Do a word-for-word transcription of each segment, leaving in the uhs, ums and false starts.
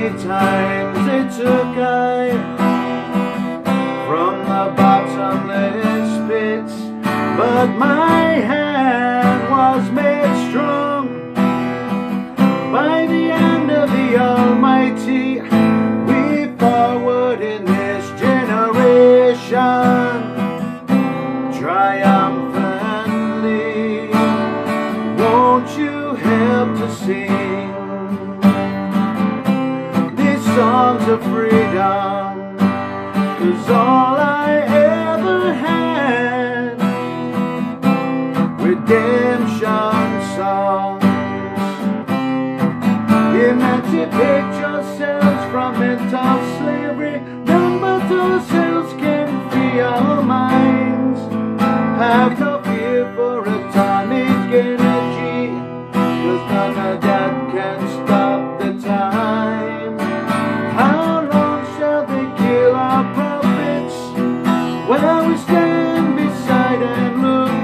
many times it took I from the bottomless pits, but my hand was made strong by the hand of the Almighty. We forward in this generation triumphantly. Won't you help to sing these songs of freedom? 'Cause all I ever had, redemption songs. Emancipate yourselves from mental slavery. None but ourselves can free our minds. Have no fear for atomic energy, 'cause none of that can stop the time. How long shall they kill our prophets while we stand beside and look?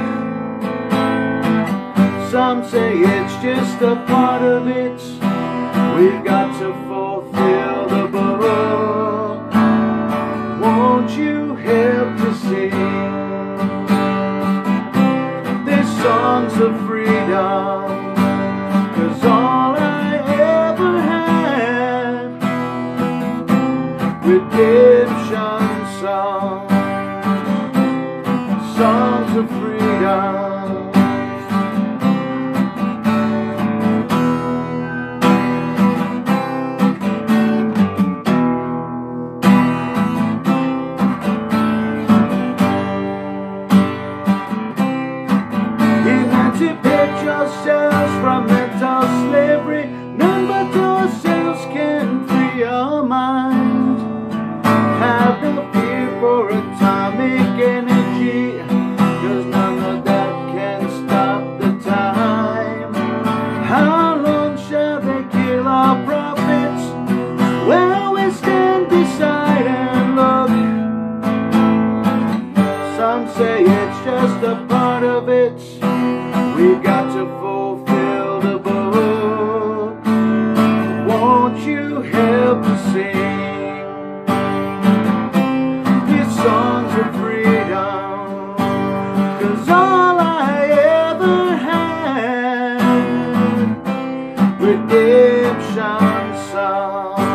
Some say it's just a part of it. We've got to fulfill the book. Won't you help to sing these songs of freedom? 'Cause all I ever had, redemption songs, songs of freedom. Emancipate yourselves from mental slavery. None but ourselves can free our mind. Have no fear for atomic energy, 'cause none of that can stop the time. How long shall they kill our prophets while we stand beside and look? Some say it's just a part of it. We've got to fulfill the book. Won't you help to sing these songs of freedom? 'Cause all I ever had, redemption songs.